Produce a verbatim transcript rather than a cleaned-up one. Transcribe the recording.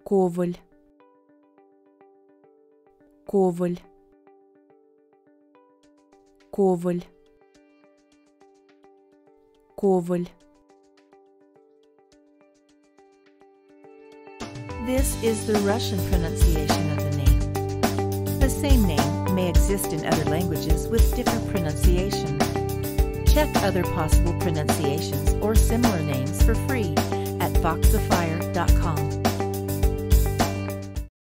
Коваль, Коваль, Коваль, Коваль. This is the Russian pronunciation of the name. The same name may exist in other languages with different pronunciation. Check other possible pronunciations or similar names for free at voxifier dot com.